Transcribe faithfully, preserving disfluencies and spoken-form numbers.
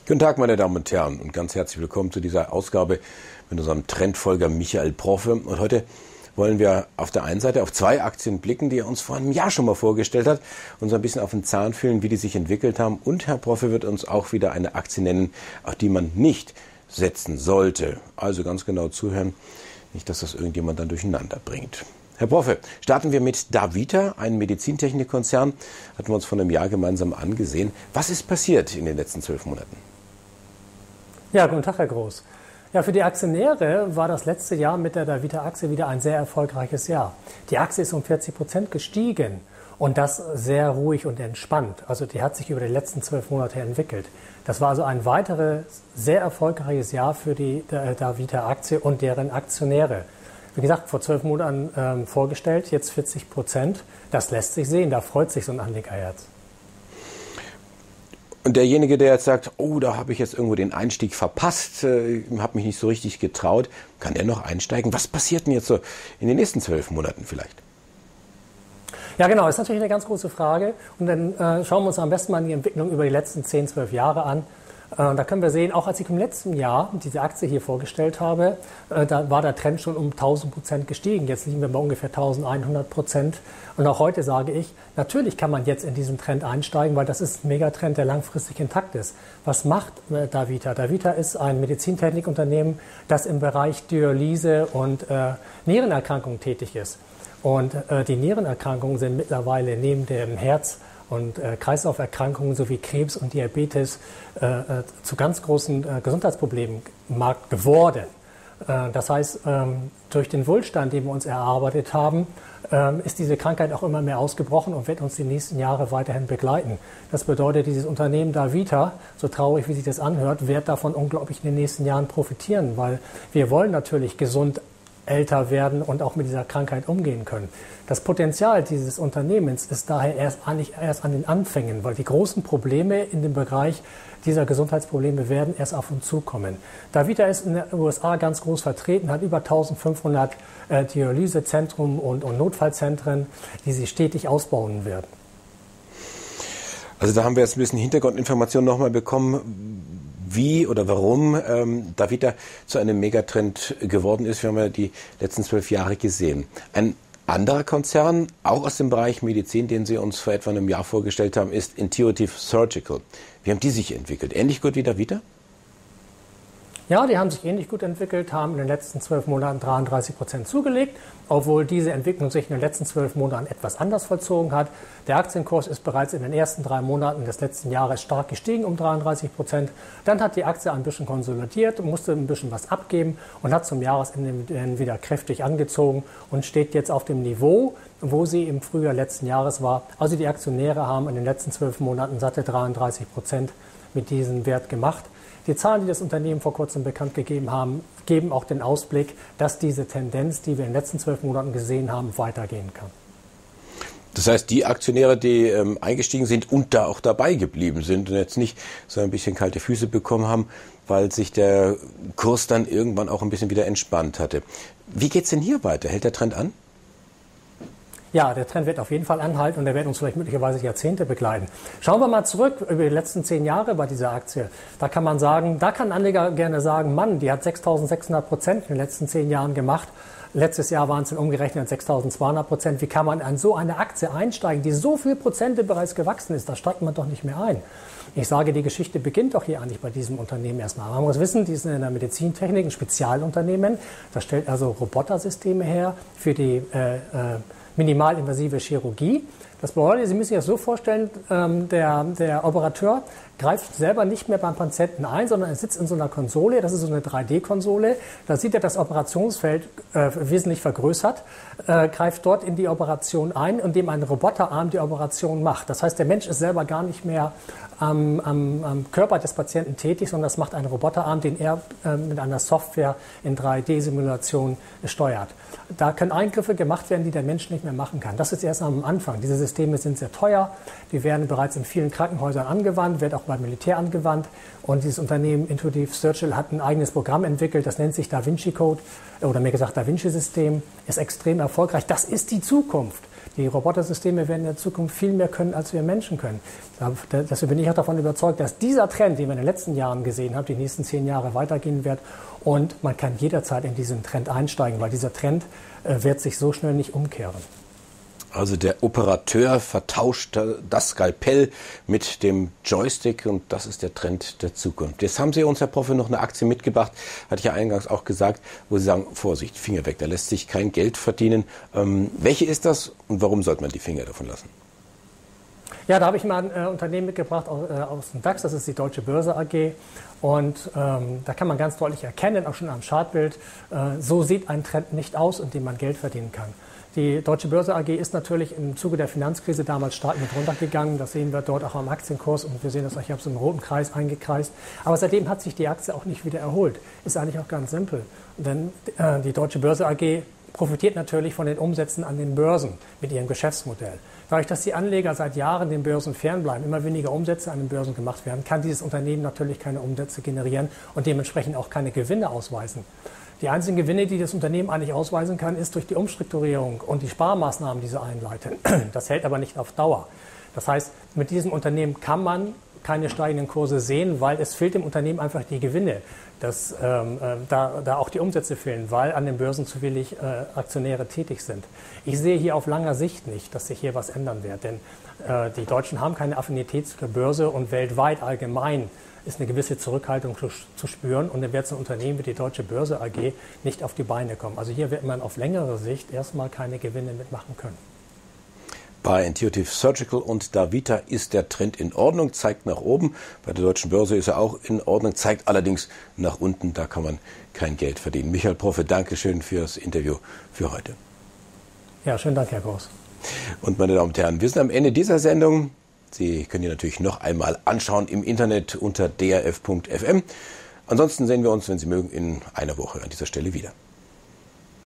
Guten Tag, meine Damen und Herren, und ganz herzlich willkommen zu dieser Ausgabe mit unserem Trendfolger Michael Proffe. Und heute wollen wir auf der einen Seite auf zwei Aktien blicken, die er uns vor einem Jahr schon mal vorgestellt hat, und so ein bisschen auf den Zahn fühlen, wie die sich entwickelt haben. Und Herr Proffe wird uns auch wieder eine Aktie nennen, auf die man nicht setzen sollte. Also ganz genau zuhören, nicht, dass das irgendjemand dann durcheinander bringt. Herr Proffe, starten wir mit Davita, einem Medizintechnikkonzern, hatten wir uns vor einem Jahr gemeinsam angesehen. Was ist passiert in den letzten zwölf Monaten? Ja, guten Tag, Herr Groß. Ja, für die Aktionäre war das letzte Jahr mit der Davita-Aktie wieder ein sehr erfolgreiches Jahr. Die Aktie ist um vierzig Prozent gestiegen und das sehr ruhig und entspannt. Also die hat sich über die letzten zwölf Monate entwickelt. Das war also ein weiteres sehr erfolgreiches Jahr für die Davita-Aktie und deren Aktionäre. Wie gesagt, vor zwölf Monaten ähm, vorgestellt, jetzt vierzig Prozent. Das lässt sich sehen, da freut sich so ein Anlegerherz. Und derjenige, der jetzt sagt, oh, da habe ich jetzt irgendwo den Einstieg verpasst, äh, habe mich nicht so richtig getraut, kann der noch einsteigen? Was passiert denn jetzt so in den nächsten zwölf Monaten vielleicht? Ja, genau, das ist natürlich eine ganz große Frage. Und dann äh, schauen wir uns am besten mal die Entwicklung über die letzten zehn, zwölf Jahre an. Äh, da können wir sehen, auch als ich im letzten Jahr diese Aktie hier vorgestellt habe, äh, da war der Trend schon um tausend Prozent gestiegen. Jetzt liegen wir bei ungefähr eintausendeinhundert Prozent. Und auch heute sage ich, natürlich kann man jetzt in diesen Trend einsteigen, weil das ist ein Megatrend, der langfristig intakt ist. Was macht äh, Davita? Davita ist ein Medizintechnikunternehmen, das im Bereich Dialyse und äh, Nierenerkrankungen tätig ist. Und äh, die Nierenerkrankungen sind mittlerweile neben dem Herz- und äh, Kreislauferkrankungen sowie Krebs und Diabetes äh, äh, zu ganz großen äh, Gesundheitsproblemen im Markt geworden. Äh, das heißt, ähm, durch den Wohlstand, den wir uns erarbeitet haben, ähm, ist diese Krankheit auch immer mehr ausgebrochen und wird uns die nächsten Jahre weiterhin begleiten. Das bedeutet, dieses Unternehmen Davita, so traurig wie sich das anhört, wird davon unglaublich in den nächsten Jahren profitieren, weil wir wollen natürlich gesund älter werden und auch mit dieser Krankheit umgehen können. Das Potenzial dieses Unternehmens ist daher erst, eigentlich erst an den Anfängen, weil die großen Probleme in dem Bereich dieser Gesundheitsprobleme werden erst auf uns zukommen. Davita ist in den U S A ganz groß vertreten, hat über eintausendfünfhundert äh, Dialysezentren und, und Notfallzentren, die sie stetig ausbauen werden. Also da haben wir jetzt ein bisschen Hintergrundinformationen nochmal bekommen, wie oder warum ähm, Davita zu einem Megatrend geworden ist. Wir haben ja die letzten zwölf Jahre gesehen. Ein anderer Konzern, auch aus dem Bereich Medizin, den Sie uns vor etwa einem Jahr vorgestellt haben, ist Intuitive Surgical. Wie haben die sich entwickelt? Ähnlich gut wie Davita? Ja, die haben sich ähnlich gut entwickelt, haben in den letzten zwölf Monaten dreiunddreißig Prozent zugelegt, obwohl diese Entwicklung sich in den letzten zwölf Monaten etwas anders vollzogen hat. Der Aktienkurs ist bereits in den ersten drei Monaten des letzten Jahres stark gestiegen um dreiunddreißig Prozent. Dann hat die Aktie ein bisschen konsolidiert, musste ein bisschen was abgeben und hat zum Jahresende wieder kräftig angezogen und steht jetzt auf dem Niveau, wo sie im Frühjahr letzten Jahres war. Also die Aktionäre haben in den letzten zwölf Monaten satte dreiunddreißig Prozent mit diesem Wert gemacht. Die Zahlen, die das Unternehmen vor kurzem bekannt gegeben haben, geben auch den Ausblick, dass diese Tendenz, die wir in den letzten zwölf Monaten gesehen haben, weitergehen kann. Das heißt, die Aktionäre, die ähm, eingestiegen sind und da auch dabei geblieben sind und jetzt nicht so ein bisschen kalte Füße bekommen haben, weil sich der Kurs dann irgendwann auch ein bisschen wieder entspannt hatte. Wie geht's denn hier weiter? Hält der Trend an? Ja, der Trend wird auf jeden Fall anhalten und der wird uns vielleicht möglicherweise Jahrzehnte begleiten. Schauen wir mal zurück über die letzten zehn Jahre bei dieser Aktie. Da kann man sagen, da kann ein Anleger gerne sagen, Mann, die hat sechstausendsechshundert Prozent in den letzten zehn Jahren gemacht. Letztes Jahr waren es dann umgerechnet sechstausendzweihundert Prozent. Wie kann man an so eine Aktie einsteigen, die so viel Prozente bereits gewachsen ist? Da steigt man doch nicht mehr ein. Ich sage, die Geschichte beginnt doch hier eigentlich bei diesem Unternehmen erstmal. Man muss wissen, die sind in der Medizintechnik ein Spezialunternehmen. Das stellt also Robotersysteme her für die äh, äh, minimalinvasive Chirurgie. Das bedeutet, Sie müssen sich das so vorstellen, ähm, der, der Operateur greift selber nicht mehr beim Patienten ein, sondern er sitzt in so einer Konsole, das ist so eine drei D-Konsole, da sieht er das Operationsfeld äh, wesentlich vergrößert, äh, greift dort in die Operation ein, indem ein Roboterarm die Operation macht. Das heißt, der Mensch ist selber gar nicht mehr am, am, am Körper des Patienten tätig, sondern das macht ein Roboterarm, den er äh, mit einer Software in drei D-Simulation steuert. Da können Eingriffe gemacht werden, die der Mensch nicht mehr machen kann. Das ist erst am Anfang. Diese Systeme sind sehr teuer, die werden bereits in vielen Krankenhäusern angewandt, wird auch beim Militär angewandt. Und dieses Unternehmen Intuitive Surgical hat ein eigenes Programm entwickelt, das nennt sich Da Vinci Code oder mehr gesagt Da Vinci System, ist extrem erfolgreich. Das ist die Zukunft. Die Robotersysteme werden in der Zukunft viel mehr können, als wir Menschen können. Deswegen bin ich auch davon überzeugt, dass dieser Trend, den wir in den letzten Jahren gesehen haben, die nächsten zehn Jahre weitergehen wird. Und man kann jederzeit in diesen Trend einsteigen, weil dieser Trend äh, wird sich so schnell nicht umkehren. Also der Operateur vertauscht das Skalpell mit dem Joystick und das ist der Trend der Zukunft. Jetzt haben Sie uns, Herr Proffe, noch eine Aktie mitgebracht, hatte ich ja eingangs auch gesagt, wo Sie sagen, Vorsicht, Finger weg, da lässt sich kein Geld verdienen. Ähm, welche ist das und warum sollte man die Finger davon lassen? Ja, da habe ich mal ein äh, Unternehmen mitgebracht aus, äh, aus dem DAX, das ist die Deutsche Börse A G. Und ähm, da kann man ganz deutlich erkennen, auch schon am Chartbild, äh, so sieht ein Trend nicht aus, in dem man Geld verdienen kann. Die Deutsche Börse A G ist natürlich im Zuge der Finanzkrise damals stark mit runtergegangen. Das sehen wir dort auch am Aktienkurs und wir sehen das, ich habe so einen roten Kreis eingekreist. Aber seitdem hat sich die Aktie auch nicht wieder erholt. Ist eigentlich auch ganz simpel. Denn äh, die Deutsche Börse A G profitiert natürlich von den Umsätzen an den Börsen mit ihrem Geschäftsmodell. Dadurch, dass die Anleger seit Jahren den Börsen fernbleiben, immer weniger Umsätze an den Börsen gemacht werden, kann dieses Unternehmen natürlich keine Umsätze generieren und dementsprechend auch keine Gewinne ausweisen. Die einzigen Gewinne, die das Unternehmen eigentlich ausweisen kann, ist durch die Umstrukturierung und die Sparmaßnahmen, die sie einleiten. Das hält aber nicht auf Dauer. Das heißt, mit diesem Unternehmen kann man keine steigenden Kurse sehen, weil es fehlt dem Unternehmen einfach die Gewinne, dass, ähm, äh, da, da auch die Umsätze fehlen, weil an den Börsen zu wenig äh, Aktionäre tätig sind. Ich sehe hier auf langer Sicht nicht, dass sich hier was ändern wird, denn äh, die Deutschen haben keine Affinität zur Börse und weltweit allgemein ist eine gewisse Zurückhaltung zu, zu spüren und dann wird so ein Unternehmen wie die Deutsche Börse A G nicht auf die Beine kommen. Also hier wird man auf längere Sicht erstmal keine Gewinne mitmachen können. Bei Intuitive Surgical und Davita ist der Trend in Ordnung, zeigt nach oben. Bei der Deutschen Börse ist er auch in Ordnung, zeigt allerdings nach unten. Da kann man kein Geld verdienen. Michael Proffe, danke schön fürs Interview für heute. Ja, schönen Dank, Herr Groß. Und meine Damen und Herren, wir sind am Ende dieser Sendung. Sie können die natürlich noch einmal anschauen im Internet unter d r f punkt f m. Ansonsten sehen wir uns, wenn Sie mögen, in einer Woche an dieser Stelle wieder.